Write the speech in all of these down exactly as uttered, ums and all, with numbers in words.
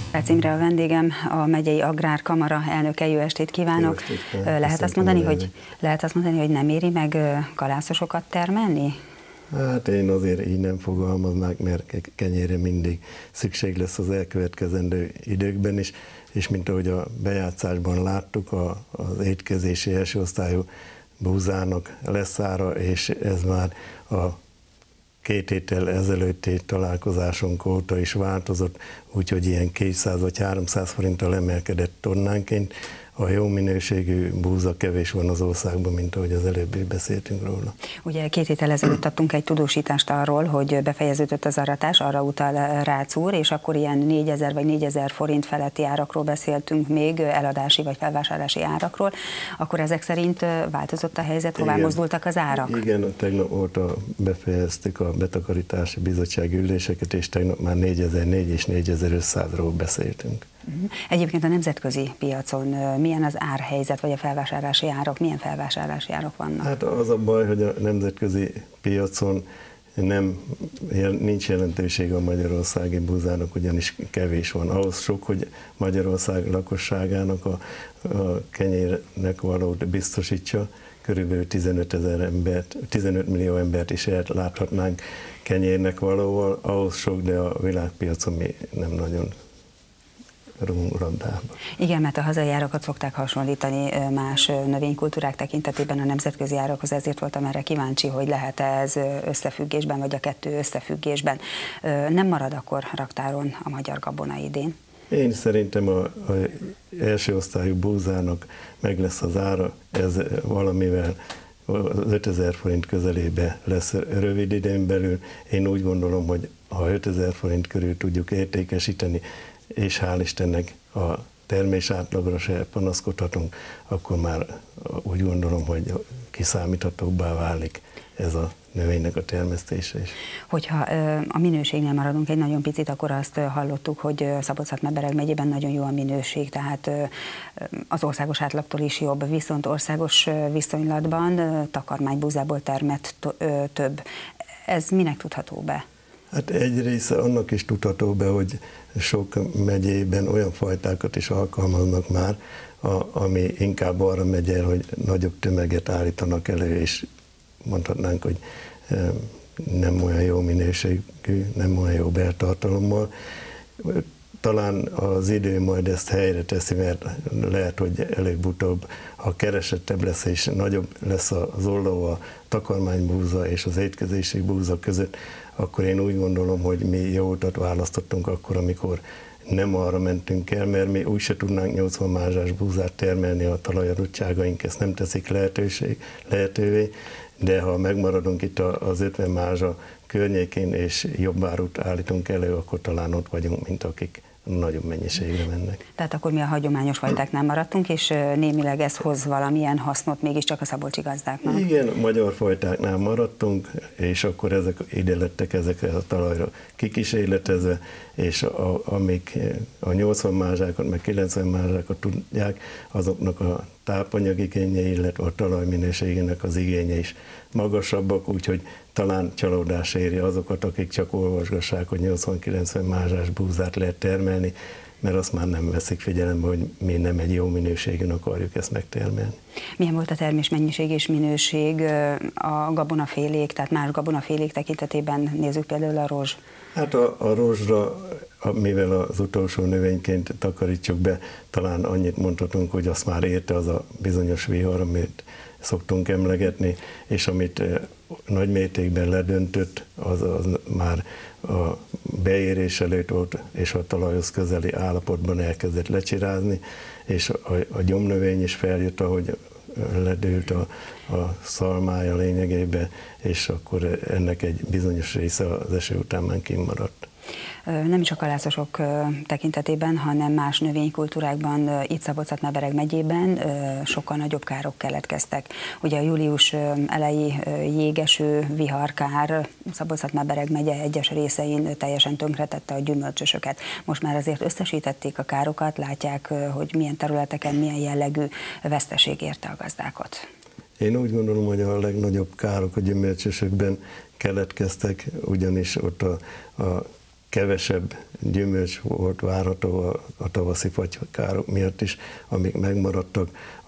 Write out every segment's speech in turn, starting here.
Rácz Imre a vendégem, a Megyei Agrárkamara elnöke. Jó estét kívánok! Jó estét, lehet, azt mondani, hogy, lehet azt mondani, hogy nem éri meg kalászosokat termelni? Hát én azért így nem fogalmaznák, mert kenyérre mindig szükség lesz az elkövetkezendő időkben is, és mint ahogy a bejátszásban láttuk, a, az étkezési első osztályú búzának leszára, és ez már a két héttel ezelőtti találkozásunk óta is változott, úgyhogy ilyen kétszáz vagy háromszáz forinttal emelkedett tonnánként. A jó minőségű búza kevés van az országban, mint ahogy az előbb beszéltünk róla. Ugye két héttel ezelőtt adtunk egy tudósítást arról, hogy befejeződött az aratás, arra utal Rácz úr, és akkor ilyen négyezer vagy négyezer forint feletti árakról beszéltünk még, eladási vagy felvásárlási árakról. Akkor ezek szerint változott a helyzet, hová Igen. mozdultak az árak? Igen, tegnap óta befejeztük a betakarítási bizottsági üléseket, és tegnap már négyezer-négyszáz és négyezer-ötszázról beszéltünk. Egyébként a nemzetközi piacon milyen az árhelyzet, vagy a felvásárlási árak, milyen felvásárlási árak vannak? Hát az a baj, hogy a nemzetközi piacon nem, nincs jelentőség a magyarországi búzának, ugyanis kevés van. Ahhoz sok, hogy Magyarország lakosságának a, a kenyérnek valót biztosítsa, körülbelül tizenöt ezer embert, tizenöt millió embert is elláthatnánk kenyérnek valóval, ahhoz sok, de a világpiacon mi nem nagyon rungraddába. Igen, mert a hazai árakat szokták hasonlítani más növénykultúrák tekintetében a nemzetközi árakhoz, ezért voltam erre kíváncsi, hogy lehet-e ez összefüggésben, vagy a kettő összefüggésben. Nem marad akkor raktáron a magyar gabona idén? Én szerintem a, a első osztályú búzának meg lesz az ára, ez valamivel az ötezer forint közelébe lesz rövid időn belül. Én úgy gondolom, hogy ha ötezer forint körül tudjuk értékesíteni, és hál' Istennek a termés átlagra se panaszkodhatunk, akkor már úgy gondolom, hogy kiszámíthatóbbá válik ez a növénynek a termesztése is. Hogyha a minőségnél maradunk egy nagyon picit, akkor azt hallottuk, hogy Szabolcs-Szatmár-Bereg megyében nagyon jó a minőség, tehát az országos átlagtól is jobb, viszont országos viszonylatban takarmánybúzából termett több. Ez minek tudható be? Hát egy része annak is tudható be, hogy sok megyében olyan fajtákat is alkalmaznak már, a, ami inkább arra megy el, hogy nagyobb tömeget állítanak elő, és mondhatnánk, hogy nem olyan jó minőségű, nem olyan jó beltartalommal. Talán az idő majd ezt helyre teszi, mert lehet, hogy előbb-utóbb, ha keresettebb lesz és nagyobb lesz az olló a takarmánybúza és az étkezési búza között, akkor én úgy gondolom, hogy mi jó utat választottunk akkor, amikor nem arra mentünk el, mert mi úgyse tudnánk nyolcvan mázsás búzát termelni, a talajadottságaink ezt nem teszik lehetőség, lehetővé, de ha megmaradunk itt az ötven mázsa környékén és jobb árut állítunk elő, akkor talán ott vagyunk, mint akik nagyobb mennyiségre mennek. Tehát akkor mi a hagyományos fajtáknál maradtunk, és némileg ez hoz valamilyen hasznot mégiscsak a szabolcsi gazdáknak? Igen, magyar fajtáknál maradtunk, és akkor ezek ide lettek ezekre a talajra kikísérletezve, és a, amik a nyolcvan mázsákat, meg kilencven mázsákat tudják, azoknak a tápanyagigénye, illetve a talajminőségének az igénye is magasabbak, úgyhogy talán csalódás éri azokat, akik csak olvasgassák, hogy nyolcvan-kilencven mázsás búzát lehet termelni, mert azt már nem veszik figyelembe, hogy mi nem egy jó minőségűen akarjuk ezt megtermelni. Milyen volt a termésmennyiség és minőség a gabonafélék, tehát más gabonafélék tekintetében, nézzük például a rozs? Hát a, a rozsra, mivel az utolsó növényként takarítsuk be, talán annyit mondhatunk, hogy azt már érte az a bizonyos vihar, amit szoktunk emlegetni, és amit nagy mértékben ledöntött, az, az már a beérés előtt volt, és a talajhoz közeli állapotban elkezdett lecsirázni, és a, a gyomnövény is feljött, ahogy ledőlt a, a szalmája lényegében, és akkor ennek egy bizonyos része az eső után már kimaradt. Nem csak a kalászosok tekintetében, hanem más növénykultúrákban, itt Szabolcs-Szatmár-Bereg megyében sokkal nagyobb károk keletkeztek. Ugye a július eleji jégeső, viharkár Szabolcs-Szatmár-Bereg megye egyes részein teljesen tönkretette a gyümölcsösöket. Most már azért összesítették a károkat, látják, hogy milyen területeken milyen jellegű veszteség érte a gazdákat. Én úgy gondolom, hogy a legnagyobb károk a gyümölcsösökben keletkeztek, ugyanis ott a, a kevesebb gyümölcs volt várható a, a tavaszi fagykárok miatt is, amik megmaradtak,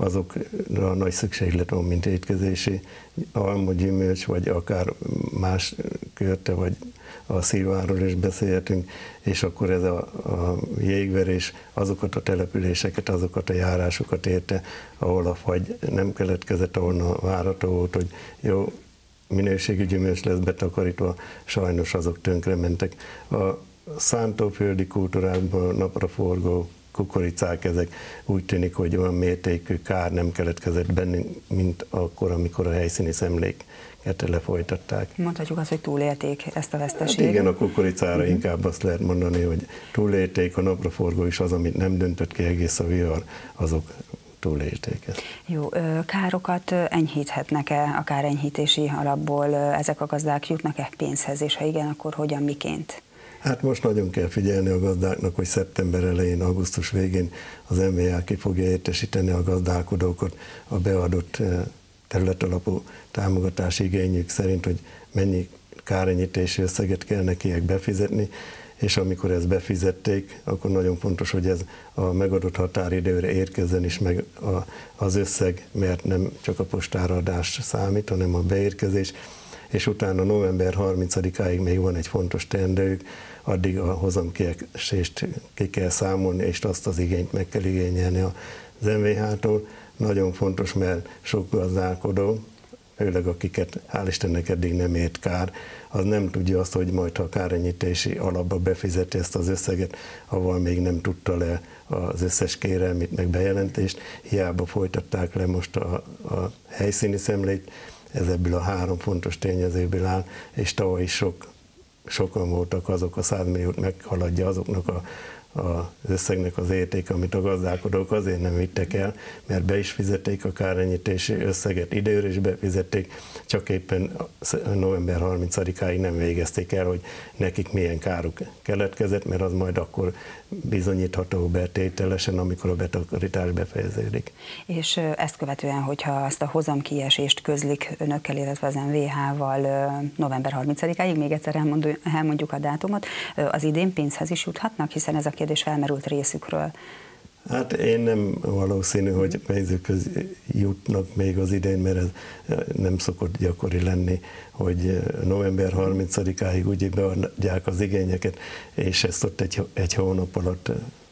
azokra nagy szükséglet van, mint étkezési alma, gyümölcs, vagy akár más körte, vagy a szilváról is beszélhetünk, és akkor ez a, a jégverés azokat a településeket, azokat a járásokat érte, ahol a fagy nem keletkezett, ahol várható volt, hogy jó minőségű gyümölcs lesz betakarítva, sajnos azok tönkrementek. A szántóföldi kultúrákban napraforgó kukoricák, ezek úgy tűnik, hogy olyan mértékű kár nem keletkezett bennünk, mint akkor, amikor a helyszíni szemléket lefolytatták. Mondhatjuk azt, hogy túlélték ezt a veszteséget? Hát igen, a kukoricára uh-huh. inkább azt lehet mondani, hogy túlélték, a napraforgó is az, amit nem döntött ki egész a vihar, azok túlélték ezt. Jó, károkat enyhíthetnek-e a kárenyhítési alapból? Ezek a gazdák jutnak-e pénzhez, és ha igen, akkor hogyan, miként? Hát most nagyon kell figyelni a gazdáknak, hogy szeptember elején, augusztus végén az em vé á ki fogja értesíteni a gazdálkodókat a beadott területalapú támogatási igényük szerint, hogy mennyi kárenyhítési összeget kell nekiek befizetni, és amikor ezt befizették, akkor nagyon fontos, hogy ez a megadott határidőre érkezzen is meg a, az összeg, mert nem csak a postára adás számít, hanem a beérkezés, és utána november harmincadikáig még van egy fontos teendőjük, addig a hozamkiesést ki kell számolni, és azt az igényt meg kell igényelni az em vé há-tól. Nagyon fontos, mert sok gazdálkodó, főleg akiket hál' Istennek eddig nem ért kár, az nem tudja azt, hogy majd ha a kárenyhítési alapba befizeti ezt az összeget, avval még nem tudta le az összes kérelmét, meg bejelentést, hiába folytatták le most a, a helyszíni szemlét, ez ebből a három fontos tényezőből áll, és tavaly is sok, sokan voltak azok, a száz milliót meghaladja azoknak a az összegnek az értéke, amit a gazdálkodók azért nem vittek el, mert be is fizették a kárenyhítési összeget, időre is befizették, csak éppen november harmincadikáig nem végezték el, hogy nekik milyen káruk keletkezett, mert az majd akkor bizonyítható be tételesen, amikor a betakarítás befejeződik. És ezt követően, hogyha ezt a hozamkiesést közlik önökkel, illetve az em vé há-val november harmincadikáig, még egyszer elmondjuk a dátumot, az idén pénzhez is juthatnak, hiszen ez a kérdés felmerült részükről. Hát én nem valószínű, hogy pénzükhöz jutnak még az idén, mert ez nem szokott gyakori lenni, hogy november harmincadikáig úgy beadják az igényeket, és ezt ott egy, egy hónap alatt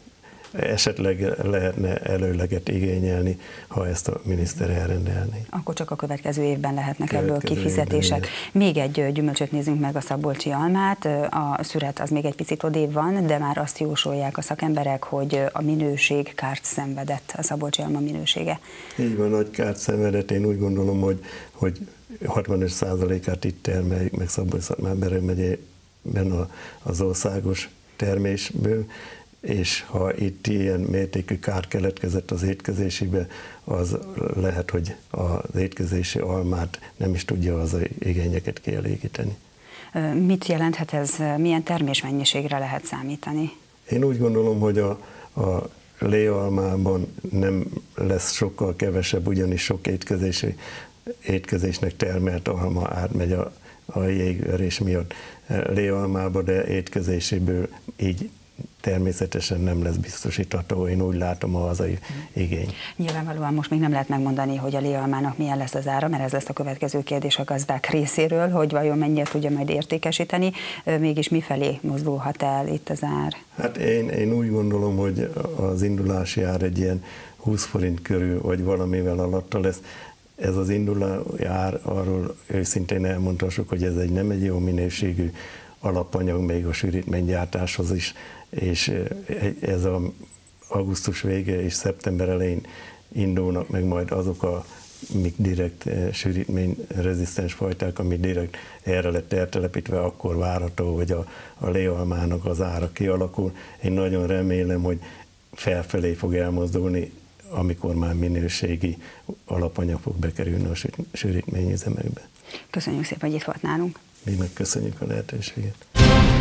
esetleg lehetne előleget igényelni, ha ezt a miniszter elrendelné. Akkor csak a következő évben lehetnek következő ebből kifizetések. Évben, még egy gyümölcsöt nézzünk meg, a szabolcsi almát. A szüret az még egy picit odébb van, de már azt jósolják a szakemberek, hogy a minőség kárt szenvedett, a szabolcsi alma minősége. Így van, nagy kárt szenvedett. Én úgy gondolom, hogy, hogy hatvanöt százalékát itt termeljük meg Szabolcs-Szatmár-Bereg megyében az országos termésből, és ha itt ilyen mértékű kár keletkezett az étkezésébe, az lehet, hogy az étkezési almát nem is tudja az igényeket kielégíteni. Mit jelenthet ez? Milyen termésmennyiségre lehet számítani? Én úgy gondolom, hogy a, a léalmában nem lesz sokkal kevesebb, ugyanis sok étkezési, étkezésnek termelt alma átmegy a, a jégverés miatt léalmába, de étkezéséből így természetesen nem lesz biztosítható, én úgy látom a hazai igény. Nyilvánvalóan most még nem lehet megmondani, hogy a léalmának milyen lesz az ára, mert ez lesz a következő kérdés a gazdák részéről, hogy vajon mennyire tudja majd értékesíteni, mégis mifelé mozdulhat el itt az ár? Hát én, én úgy gondolom, hogy az indulási ár egy ilyen húsz forint körül, vagy valamivel alatta lesz. Ez az indulási ár, arról őszintén elmondhassuk, hogy ez egy nem egy jó minőségű alapanyag még a sűrítménygyártáshoz is, és ez a augusztus vége és szeptember elején indulnak meg majd azok a mik direkt sűrítményrezisztens fajták, ami direkt erre lett eltelepítve, akkor várható, hogy a, a léalmának az ára kialakul. Én nagyon remélem, hogy felfelé fog elmozdulni, amikor már minőségi alapanyag fog bekerülni a sűrítményüzemekbe. Köszönjük szépen, hogy itt volt nálunk. Mi meg köszönjük a lehetőséget.